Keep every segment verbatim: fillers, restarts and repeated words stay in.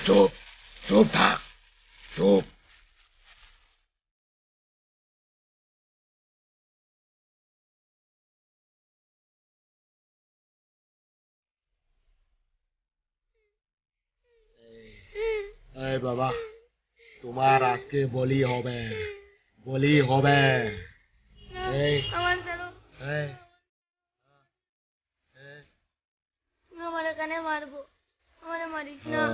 চুপ চুপ থাক চুপ এই বাবা তোমার আজকে বলি হবে বলি হবে এই আমার জানো এই তুমি আমার এখানে মারবো আমারে মারিস না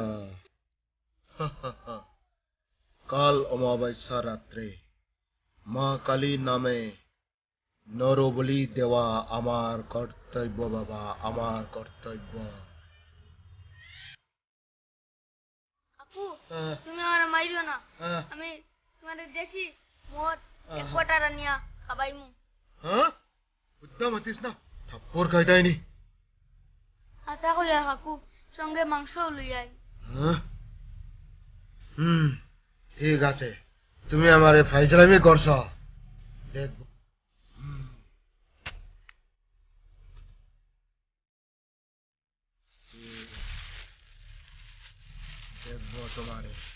কাল অমাবস্যা রাত্রে মা কালী নামে নরবলি দেওয়া আমার কর্তব্য বাবা আমার কর্তব্য আপু তুমি আমার মাইরো না আমি তোমাদের দেশি মদ এক কোটা রানিয়া খাবাইমু হ্যাঁ উদ্দাম হতিস না থাপ্পড় খাইতাইনি আশা কইয়া কাকু সঙ্গে মাংসও লইয়াই হ্যাঁ হুম ঠিক আছে তুমি আমারে ফাইজলামি করছ দেখব দেখব তোমারে